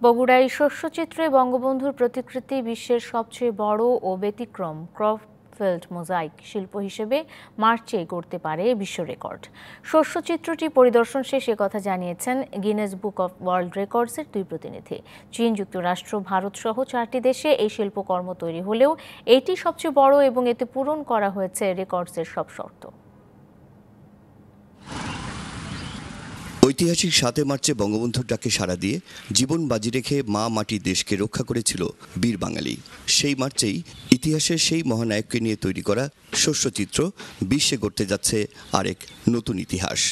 বগুড়ায় শস্যচিত্রে বঙ্গবন্ধুর প্রতিকৃতি বিশ্বের সবচেয়ে বড় ও ব্যতিক্রম ক্রফটফেল্ড মোজাইক শিল্প হিসেবে মার্চে গড়তে পারে বিশ্ব রেকর্ড। শস্যচিত্রটি পরিদর্শন শেষে কথা জানিয়েছেন গিনেস বুক অব ওয়ার্ল্ড রেকর্ডসের দুই প্রতিনিধি। চীন, যুক্তরাষ্ট্র, ভারত সহ 4টি দেশে এই শিল্পকর্ম তৈরি হলেও এটি সবচেয়ে বড় এবং এতে পূরণ করা হয়েছে রেকর্ডসের সব শর্ত। ঐতিহাসিক 7 মার্চে বঙ্গবন্ধুর ডাকে সাড়া দিয়ে জীবন বাজি রেখে মা মাটি দেশকে রক্ষা করেছিল বীর বাঙালি। সেই মার্চেই ইতিহাসের সেই মহানায়ককে নিয়ে তৈরি করা শস্যচিত্র বিশ্বে গড়তে যাচ্ছে আরেক নতুন ইতিহাস।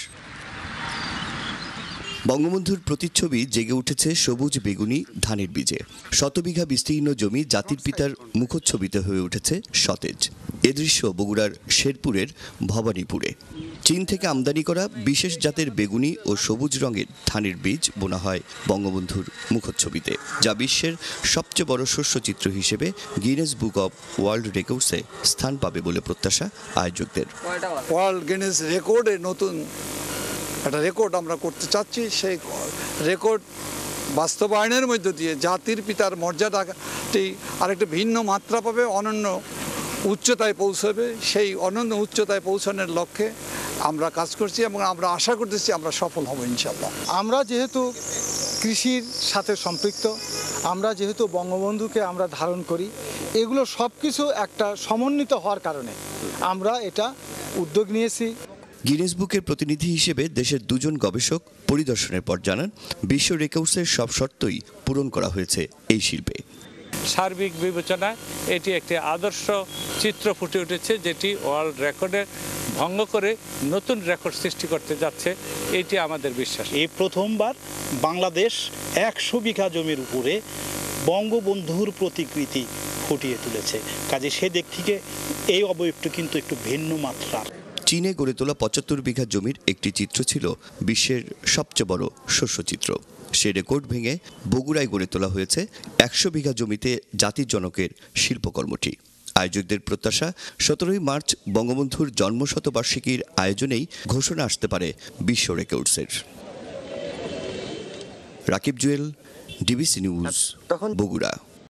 বঙ্গবন্ধুর প্রতিচ্ছবি জেগে উঠেছে সবুজ বেগুনি ধানের বীজে। শতবিঘা বিস্তীর্ণ জমি জাতির পিতার মুখচ্ছবিতে হয়ে উঠেছে সতেজ। এ দৃশ্য বগুড়ার শেরপুরের ভবানীপুরে। চীন থেকে আমদানি করা বিশেষ জাতের বেগুনি ও সবুজ রঙের ধানের বীজ বোনা হয় বঙ্গবন্ধুর মুখচ্ছবিতে, যা বিশ্বের সবচেয়ে বড় শস্যচিত্র হিসেবে গিনেস বুক অব ওয়ার্ল্ড রেকর্ডসে স্থান পাবে বলে প্রত্যাশা আয়োজকদের। ওয়ার্ল্ড গিনেস রেকর্ডে নতুন একটা রেকর্ড আমরা করতে চাচ্ছি। সেই রেকর্ড বাস্তবায়নের মধ্য দিয়ে জাতির পিতার মর্যাদাটি আরেকটা ভিন্ন মাত্রা পাবে, অনন্য উচ্চতায় পৌঁছবে। সেই অনন্য উচ্চতায় পৌঁছানোর লক্ষ্যে আমরা কাজ করছি এবং আমরা আশা করতেছি আমরা সফল হব ইনশাল্লাহ। আমরা যেহেতু কৃষির সাথে সম্পৃক্ত, আমরা যেহেতু বঙ্গবন্ধুকে আমরা ধারণ করি, এগুলো সব কিছু একটা সমন্বিত হওয়ার কারণে আমরা এটা উদ্যোগ নিয়েছি। গিনেস বুকের প্রতিনিধি হিসেবে দেশের দুজন গবেষক পরিদর্শনের পর জানান, বিশ্ব রেকর্ডসের সব শর্তই পূরণ করা হয়েছে এই শিল্পে। সার্বিক বিবেচনায় এটি একটি আদর্শ চিত্র ফুটে উঠেছে, যেটি ওয়ার্ল্ড রেকর্ডে ভঙ্গ করে নতুন রেকর্ড সৃষ্টি করতে যাচ্ছে, এটি আমাদের বিশ্বাস। এই প্রথমবার বাংলাদেশ 100 বিঘা জমির উপরে বঙ্গবন্ধুর প্রতিকৃতি ফুটিয়ে তুলেছে। কাজে সেদিক থেকে এই অবয়বটি কিন্তু একটু ভিন্ন মাত্রার। চীনে গড়ে তোলা 75 বিঘা জমির একটি চিত্র ছিল বিশ্বের সবচেয়ে বড় শস্যচিত্র। সে রেকর্ড ভেঙে বগুড়ায় গড়ে তোলা হয়েছে 100 বিঘা জমিতে জাতির জনকের শিল্পকর্মটি। আয়োজকদের প্রত্যাশা, 17 মার্চ বঙ্গবন্ধুর জন্মশতবার্ষিকীর আয়োজনেই ঘোষণা আসতে পারে বিশ্ব রেকর্ডসের। Rakib Jewel, DBC news, Bogura.